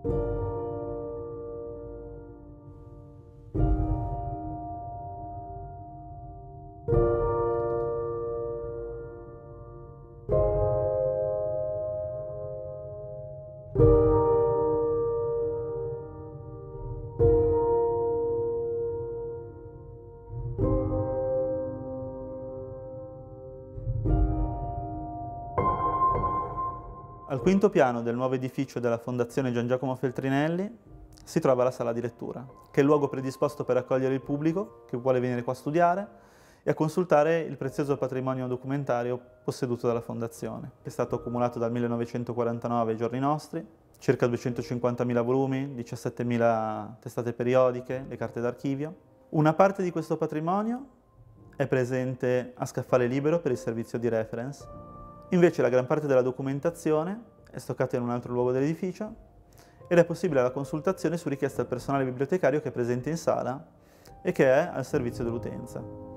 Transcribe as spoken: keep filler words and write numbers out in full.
Al quinto piano del nuovo edificio della Fondazione Gian Giacomo Feltrinelli si trova la sala di lettura, che è il luogo predisposto per accogliere il pubblico che vuole venire qua a studiare e a consultare il prezioso patrimonio documentario posseduto dalla Fondazione, che è stato accumulato dal millenovecentoquarantanove ai giorni nostri, circa duecentocinquantamila volumi, diciassettemila testate periodiche, le carte d'archivio. Una parte di questo patrimonio è presente a Scaffale Libero per il servizio di reference. Invece la gran parte della documentazione è stoccata in un altro luogo dell'edificio ed è possibile la consultazione su richiesta del personale bibliotecario che è presente in sala e che è al servizio dell'utenza.